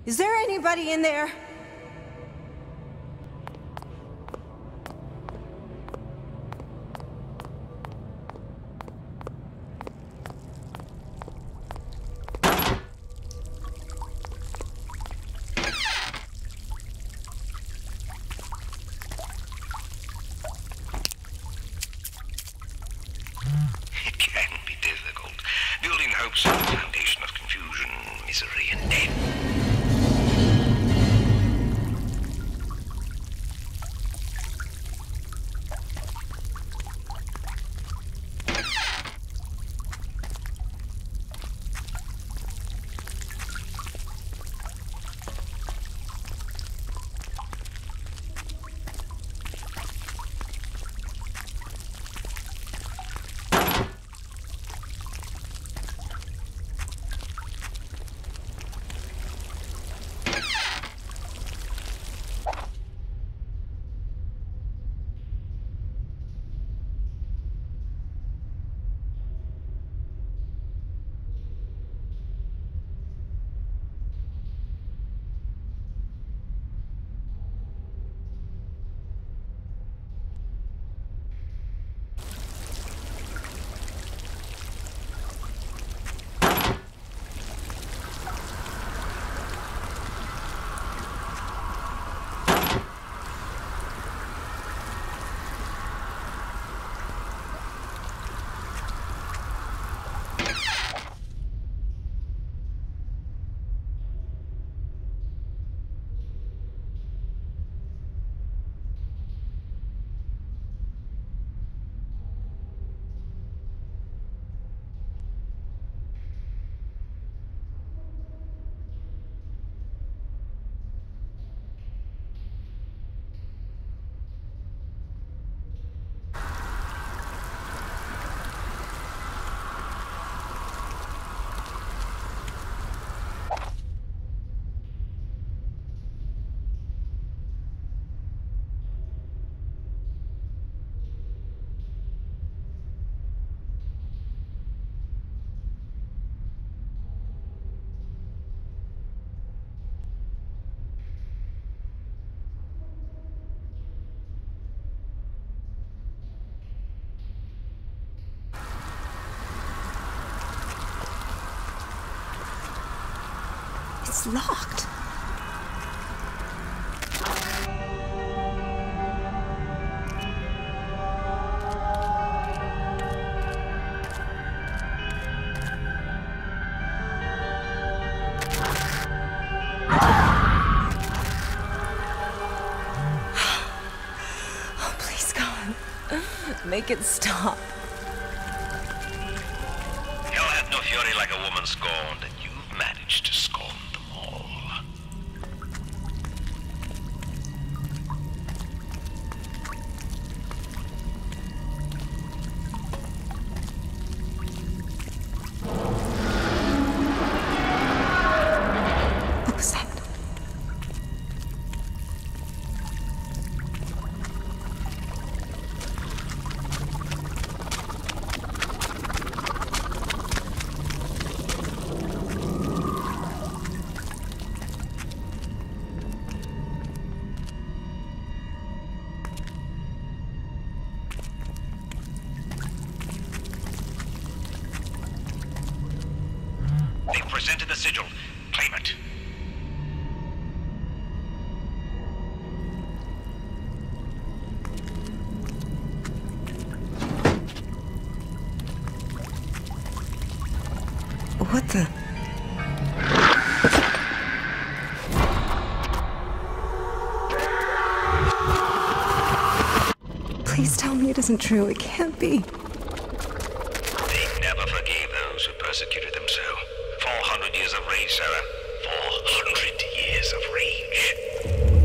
Is there anybody in there? It can be difficult. Building hopes on the foundation of confusion, misery, and death. It's locked. Oh, please, God. Make it stop. Hell hath no fury like a woman scorned, and you've managed to scorn them all. What was that? They presented the sigil. Claim it. What the? Please tell me it isn't true. It can't be. They never forgave those who persecuted them so. 400 years of rage, Sarah. 400 years of rage.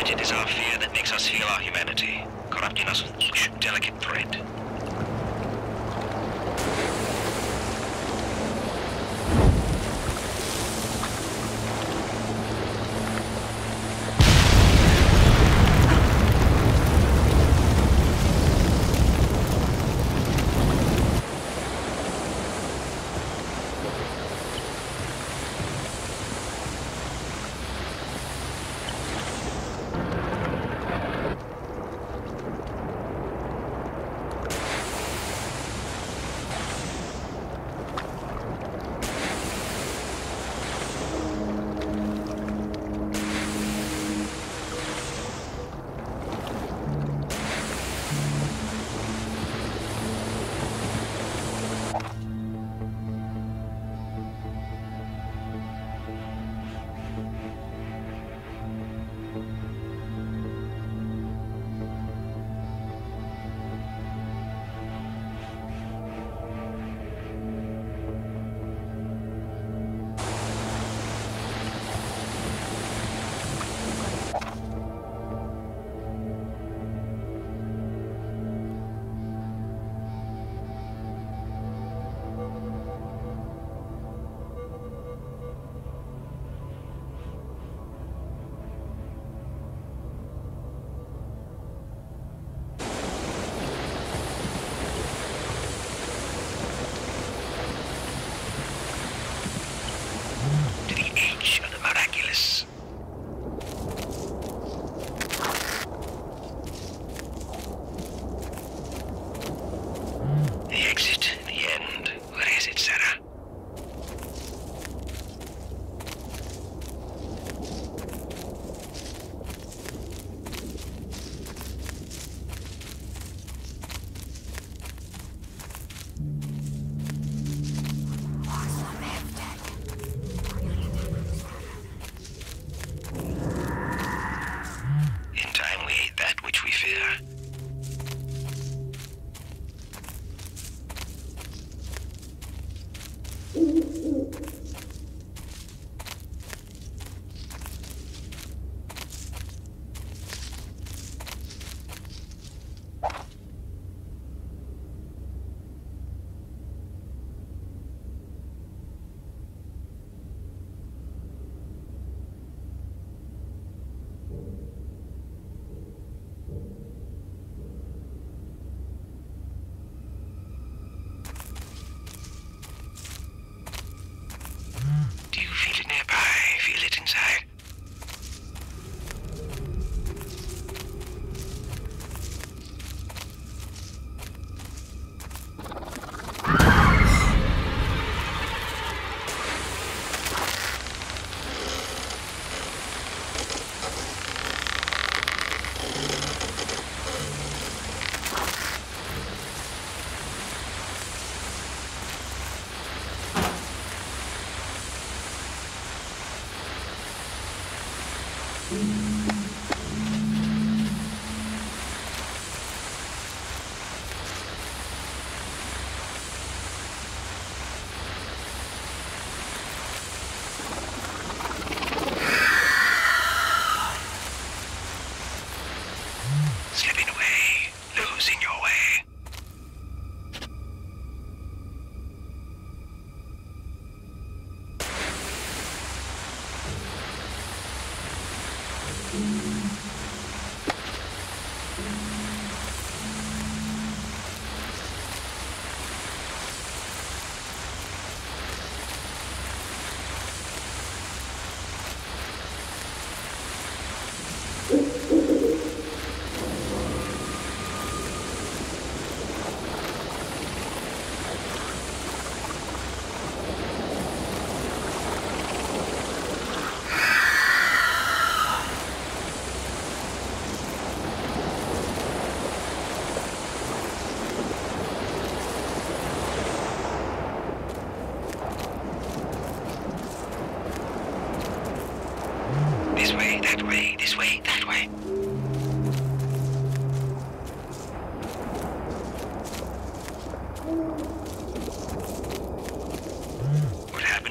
Yet it is our fear that makes us feel our humanity, corrupting us with each delicate thread.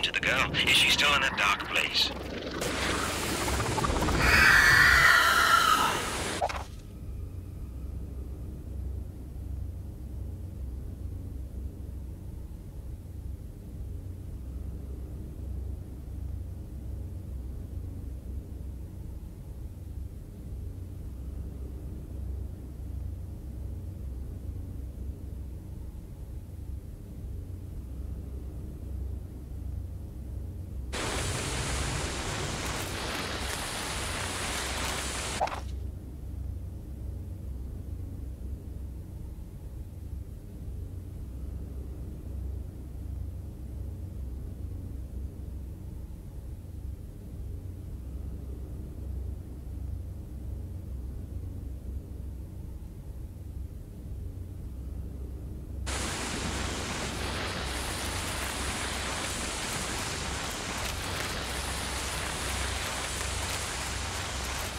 Is she still in that dark place?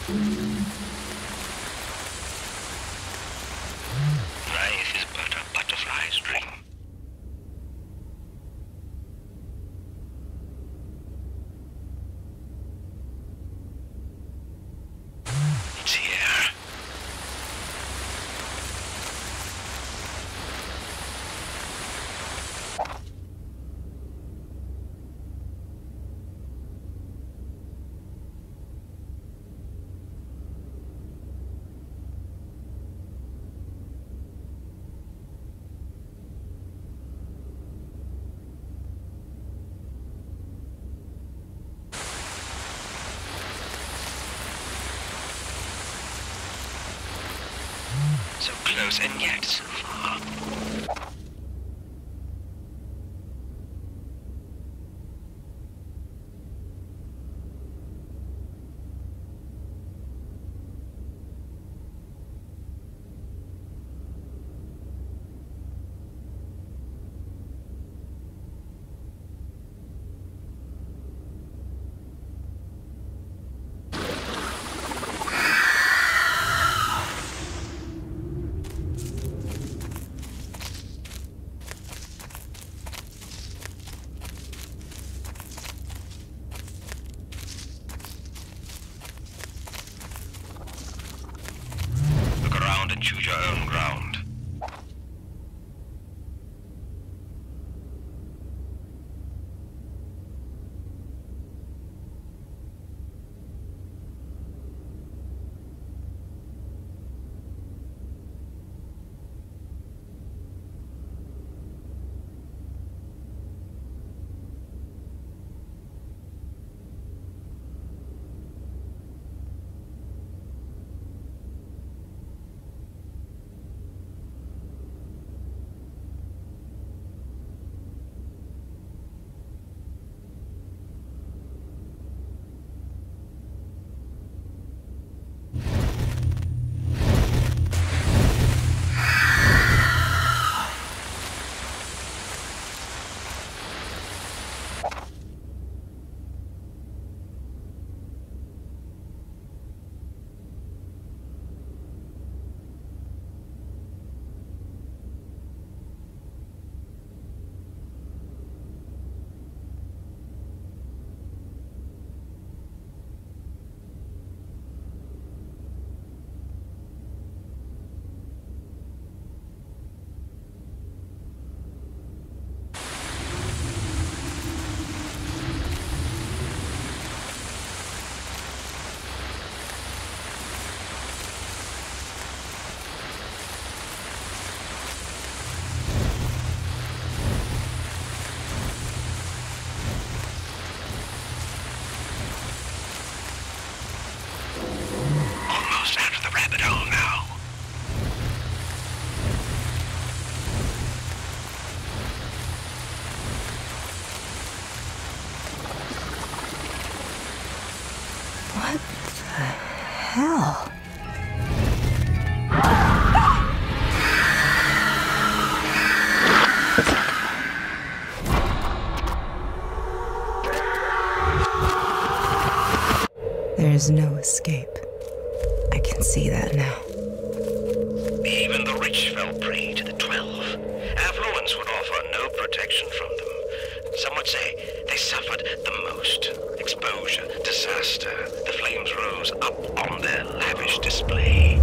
Life is but a butterfly's dream. It's here. So close and yet so far. Look around and choose your own ground. Almost out of the rabbit hole now. What the hell? There's no escape. I can see that now. Even the rich fell prey to the 12. Affluence would offer no protection from them. Some would say they suffered the most. Exposure, disaster. The flames rose up on their lavish display.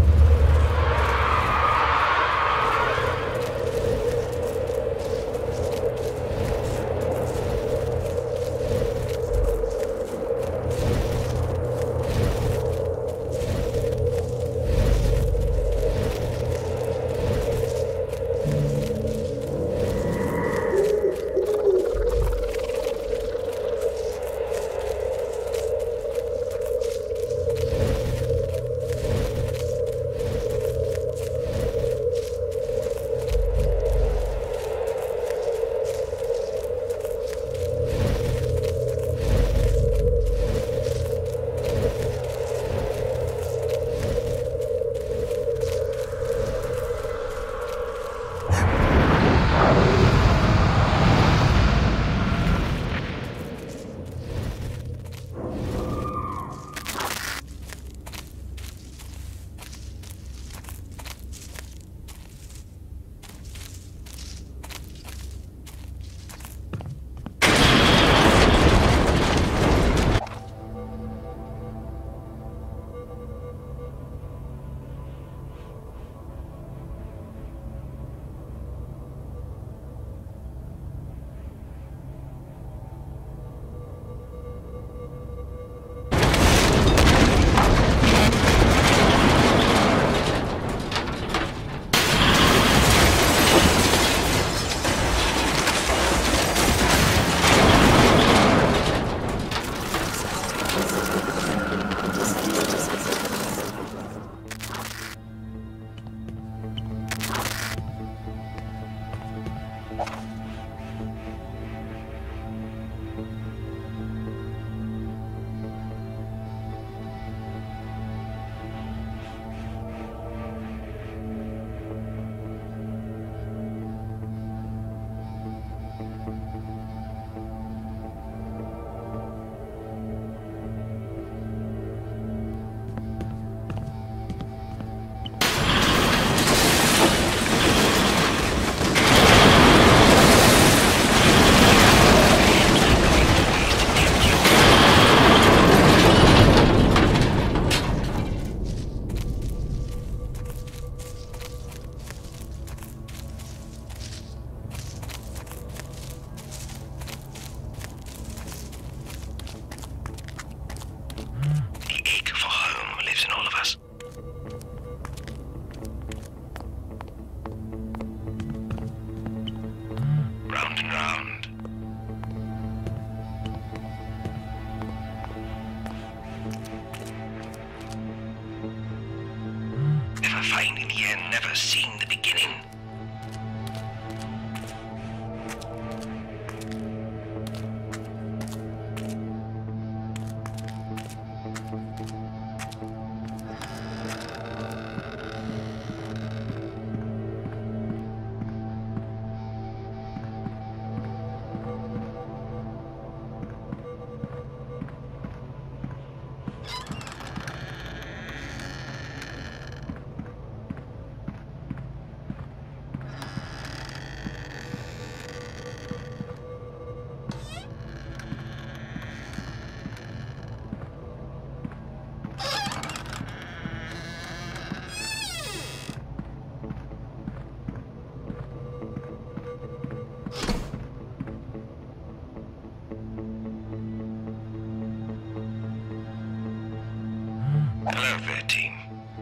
finding the end, never seeing the beginning. Hello there, team.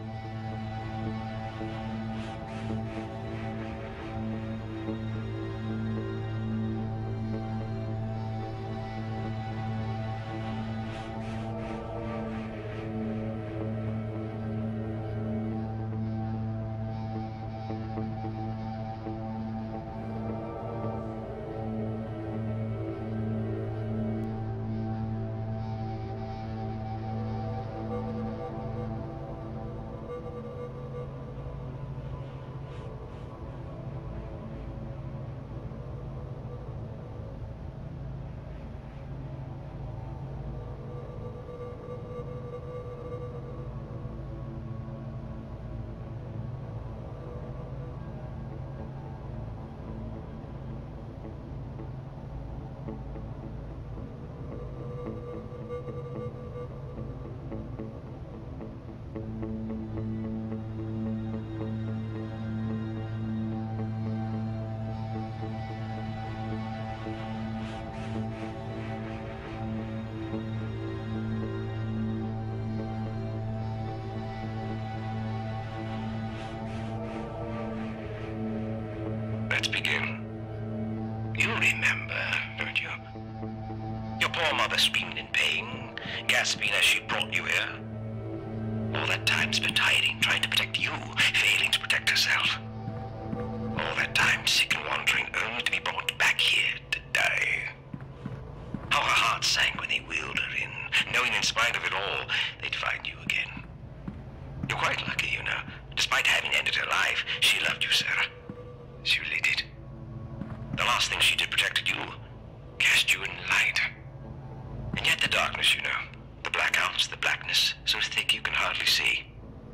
Let's begin. You remember, don't you? Your poor mother screaming in pain, gasping as she brought you here. All that time spent hiding, trying to protect you, failing to protect herself. All that time sick and wandering, only to be brought back here to die. How her heart sank when they wheeled her in, knowing in spite of it all, they'd find you again. You're quite lucky, you know. Despite having ended her life, she loved you, Sarah. She really did. The last thing she did protected you, cast you in light. And yet the darkness, you know, the blackouts, the blackness, so thick you can hardly see.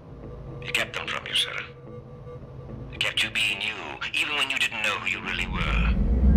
It kept them from you, Sarah. It kept you being you, even when you didn't know who you really were.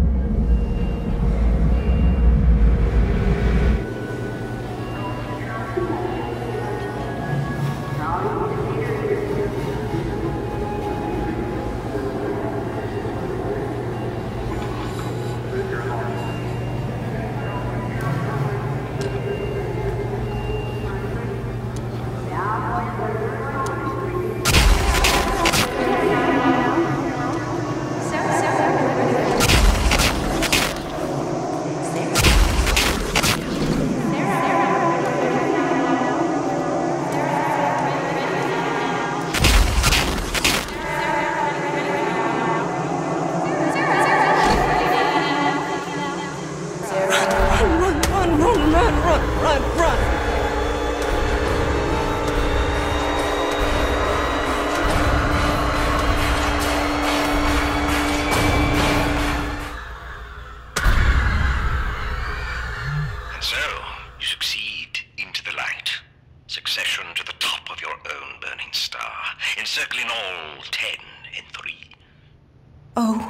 Succession to the top of your own burning star, encircling all 10 in 3. Oh.